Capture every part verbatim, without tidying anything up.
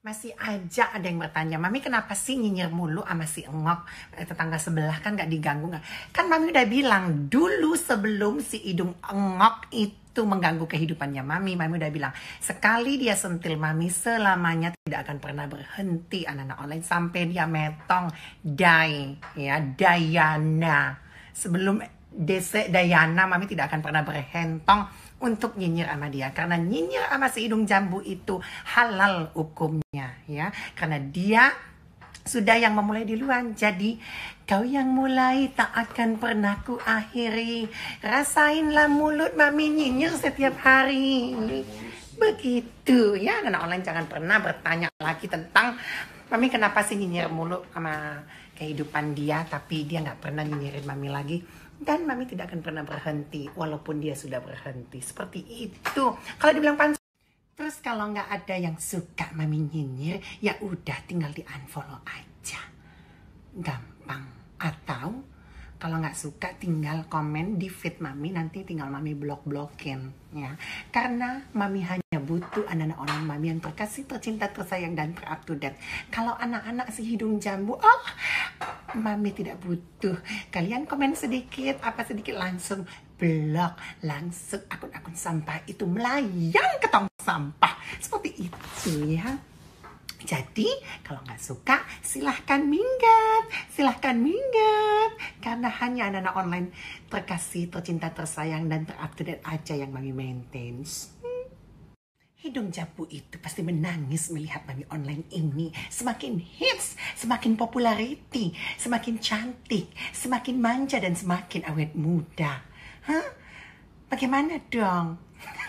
Masih aja ada yang bertanya, Mami kenapa sih nyinyir mulu sama si Engok? Tetangga sebelah kan gak diganggu gak? Kan Mami udah bilang, dulu sebelum si hidung Engok itu mengganggu kehidupannya Mami, Mami udah bilang, sekali dia sentil Mami selamanya tidak akan pernah berhenti anak-anak online sampai dia metong Dai, ya, Dayana. Sebelum Dese Dayana, Mami tidak akan pernah berhentong untuk nyinyir sama dia, karena nyinyir sama si hidung jambu itu halal hukumnya, ya, karena dia sudah yang memulai duluan. Jadi kau yang mulai tak akan pernah ku akhiri, rasainlah mulut Mami nyinyir setiap hari. Begitu ya, anak online jangan pernah bertanya lagi tentang Mami kenapa sih nyinyir mulu sama kehidupan dia, tapi dia nggak pernah nyinyirin Mami lagi. Dan Mami tidak akan pernah berhenti walaupun dia sudah berhenti. Seperti itu. Kalau dibilang pansos. Terus kalau nggak ada yang suka Mami nyinyir, ya udah tinggal di unfollow aja. Gampang. Atau kalau nggak suka tinggal komen di feed Mami, nanti tinggal Mami blok-blokin, ya. Karena Mami hanya butuh anak-anak orang Mami yang terkasih, tercinta, tersayang, dan ter-up to date. Kalau anak-anak si hidung jambu, oh, Mami tidak butuh. Kalian komen sedikit, apa sedikit, langsung blok, langsung akun-akun sampah itu melayang ke tong sampah. Seperti itu, ya. Jadi, kalau nggak suka, silahkan minggat, silahkan minggat. Karena hanya anak-anak online terkasih, tercinta, tersayang, dan ter-up to date aja yang Mami maintain. Hmm. Hidung jambu itu pasti menangis melihat Mami online ini. Semakin hits, semakin popularity, semakin cantik, semakin manja, dan semakin awet muda. Hah? Bagaimana dong?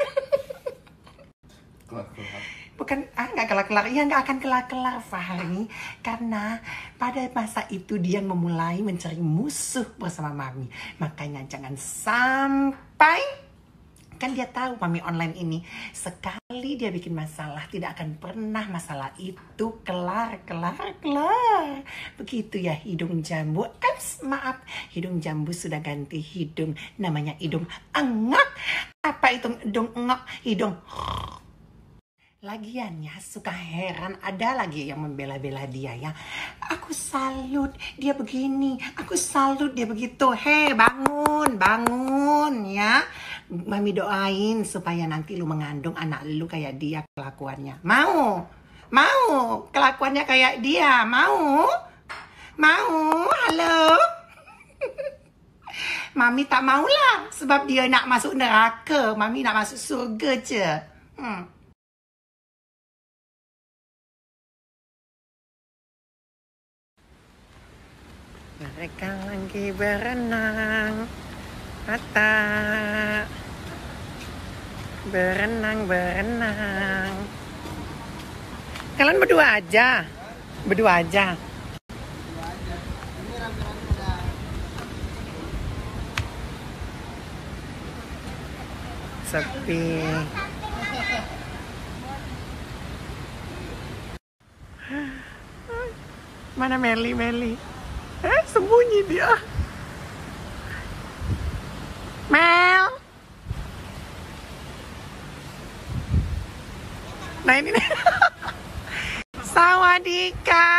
Bukan, ah nggak kelar-kelar, ya nggak akan kelar-kelar Fahri, karena pada masa itu dia memulai mencari musuh bersama Mami. Makanya jangan sampai, kan dia tahu Mami online ini sekali dia bikin masalah tidak akan pernah masalah itu kelar, kelar, kelar. Begitu ya hidung jambu. Kan maaf, hidung jambu sudah ganti hidung, namanya hidung engok. Apa itu hidung engok? Hidung Lagian ya, suka heran ada lagi yang membela-bela dia ya. Aku salut dia begini, aku salut dia begitu. Hei, bangun, bangun ya. Mami doain supaya nanti lu mengandung anak lu kayak dia kelakuannya. Mau? Mau kelakuannya kayak dia? Mau? Mau? Halo? Mami tak maulah, sebab dia nak masuk neraka. Mami nak masuk surga je. Hmm. Mereka lagi berenang, mata berenang berenang. Kalian berdua aja, berdua aja. Sepi. Mana Meli Meli? Eh, sembunyi dia. Mel. Nah ini nih. Sawadika.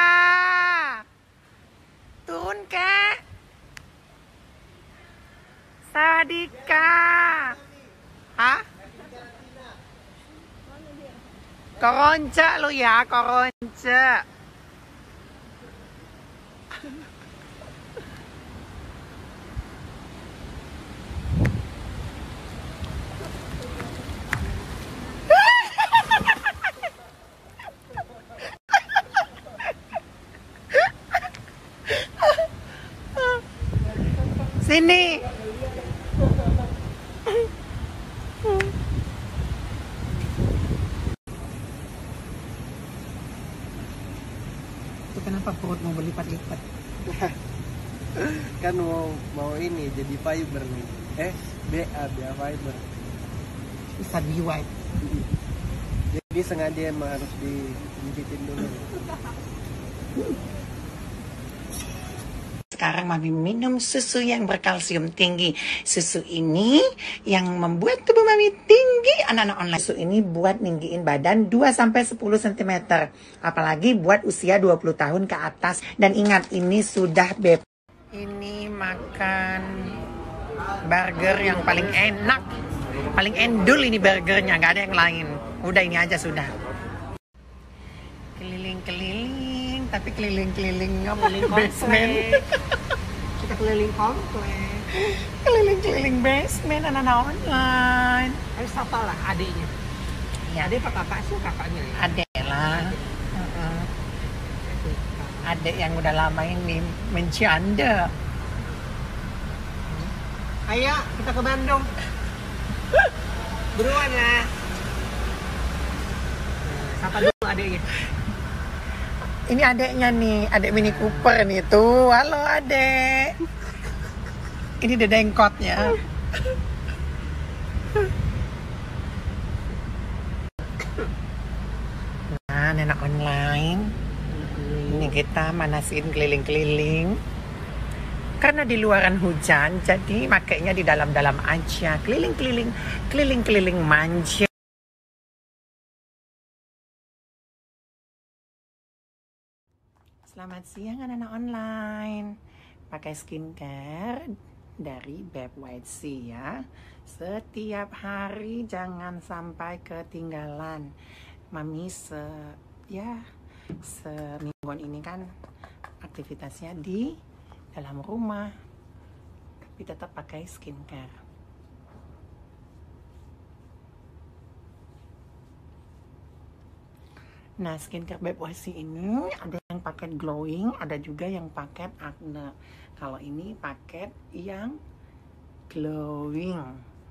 Turun kek. Sawadika. Hah? Koronce lu ya, koronce. Sini. Itu kenapa perut mau berlipat-lipat? Kan mau mau ini jadi fiber nih. Eh, B A B A fiber. Bisa di white. Jadi sengaja emang harus dijijitin dulu. sekarang Mami minum susu yang berkalsium tinggi. Susu ini yang membuat tubuh Mami tinggi, anak-anak online. Susu ini buat ninggiin badan dua sampai sepuluh sentimeter. Apalagi buat usia dua puluh tahun ke atas. Dan ingat, ini sudah bebas. Ini makan burger yang paling enak. Paling endul ini burgernya, nggak ada yang lain. Udah ini aja sudah. Keliling-keliling, tapi keliling-keliling basement. Kita keliling komplek. Keliling-keliling basement anak-anak online. Harus sapa lah adiknya. Ya, Adik apa kakak sih kakaknya? Ya? adek lah. Uh-uh. Adek yang udah lama ini mencanda. Ayo kita ke Bandung. Buruan lah. Sapa dulu adiknya. Ini adeknya nih, adek Mini Cooper nih tuh. Halo adek. Ini dedengkotnya. Nah, nenek online. Ini kita manasin keliling-keliling. Karena di luaran hujan, jadi makainya di dalam-dalam aja. Keliling-keliling, keliling-keliling manja. Selamat siang anak-anak online. Pakai skincare dari Beb White Sea ya. Setiap hari jangan sampai ketinggalan. Mami se ya semingguan ini kan aktivitasnya di dalam rumah, tapi tetap pakai skincare. Nah, skincare Beb White Sea ini ada yang paket glowing, ada juga yang paket acne. Kalau ini paket yang glowing.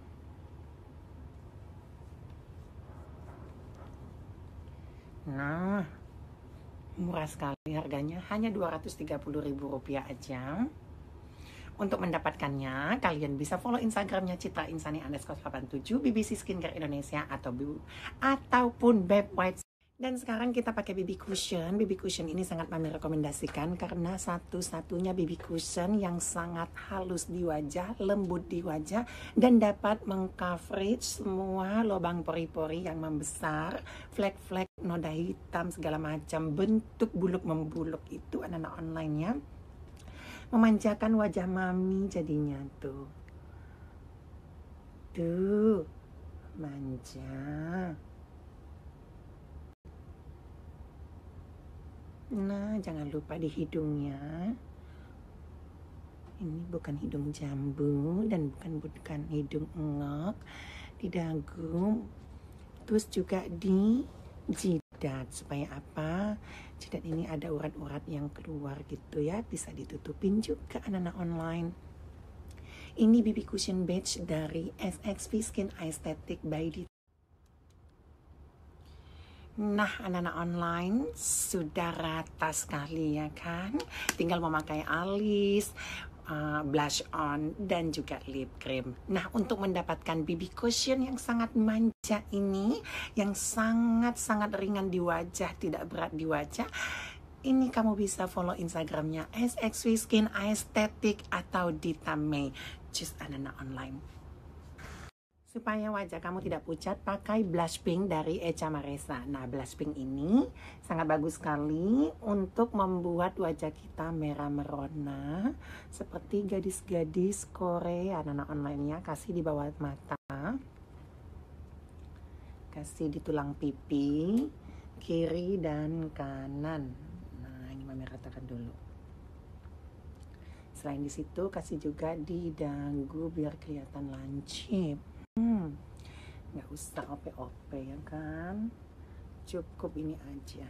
Nah, murah sekali harganya, hanya dua ratus tiga puluh ribu rupiah aja. Untuk mendapatkannya, kalian bisa follow Instagramnya Citra Insani underscore delapan tujuh, B B C Skincare Indonesia, atau ataupun Beb White. Dan sekarang kita pakai B B cushion. B B cushion ini sangat Mami rekomendasikan karena satu-satunya B B cushion yang sangat halus di wajah, lembut di wajah, dan dapat mengcoverage semua lubang pori-pori yang membesar, flek-flek, noda hitam, segala macam bentuk buluk membuluk itu anak-anak online-nya. Memanjakan wajah Mami jadinya tuh. Tuh, manja. Nah, jangan lupa di hidungnya. Ini bukan hidung jambu dan bukan bukan hidung engok. Di dagu. Terus juga di jidat. Supaya apa? Jidat ini ada urat-urat yang keluar gitu ya. Bisa ditutupin juga anak-anak online. Ini B B Cushion Beige dari S X V Skin Aesthetic by D. Nah, anak-anak online sudah rata sekali ya kan. Tinggal memakai alis, uh, blush on, dan juga lip cream. Nah, untuk mendapatkan B B cushion yang sangat manja ini, yang sangat-sangat ringan di wajah, tidak berat di wajah, ini kamu bisa follow Instagramnya S X V Skin Aesthetic atau Dita May. Just anak-anak online. Supaya wajah kamu tidak pucat, pakai blush pink dari Echa Maresa. Nah, blush pink ini sangat bagus sekali untuk membuat wajah kita merah merona. Seperti gadis-gadis Korea, anak-anak online-nya. Kasih di bawah mata. Kasih di tulang pipi, kiri dan kanan. Nah, ini Mami ratakan dulu. Selain di situ, kasih juga di dagu biar kelihatan lancip. Hmm, nggak usah ope-ope ya kan, cukup ini aja.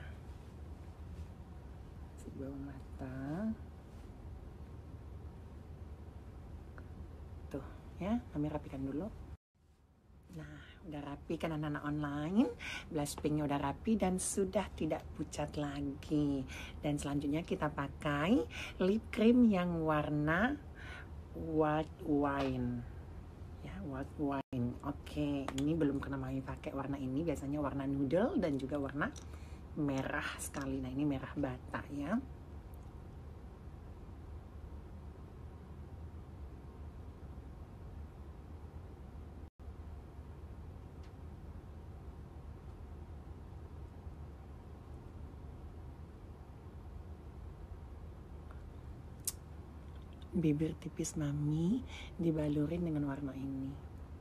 Di bawah mata, tuh ya, Mami rapikan dulu. Nah, udah rapi kan anak-anak online, blush pinknya udah rapi dan sudah tidak pucat lagi. Dan selanjutnya kita pakai lip cream yang warna white wine. Ya, white wine. Oke, ini belum pernah Mami pakai warna ini. Biasanya warna noodle dan juga warna merah sekali. Nah, ini merah bata ya. bibir tipis mami dibalurin dengan warna ini.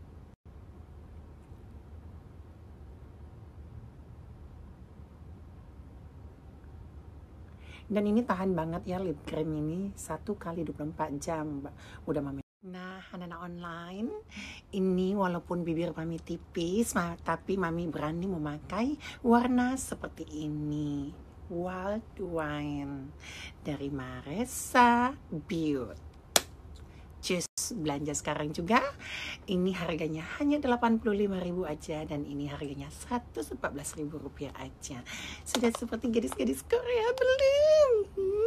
Dan ini tahan banget ya, lip cream ini satu kali dua puluh empat jam udah mami. Nah, anak-anak online, ini walaupun bibir mami tipis, ma tapi mami berani memakai warna seperti ini. Wild Wine dari Marissa Beauty. Cus, belanja sekarang juga. Ini harganya hanya delapan puluh lima ribu aja, dan ini harganya seratus empat belas ribu rupiah aja. Sudah seperti gadis-gadis Korea belum?